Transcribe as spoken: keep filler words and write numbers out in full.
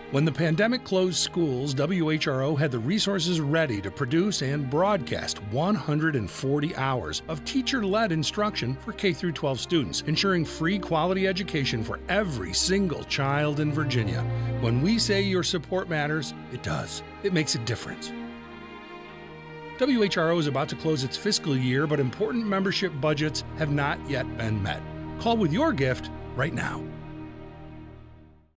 When the pandemic closed schools, W H R O had the resources ready to produce and broadcast one hundred forty hours of teacher-led instruction for K through twelve students, ensuring free quality education for every single child in Virginia. When we say your support matters, it does. It makes a difference. W H R O is about to close its fiscal year, but important membership budgets have not yet been met. Call with your gift right now.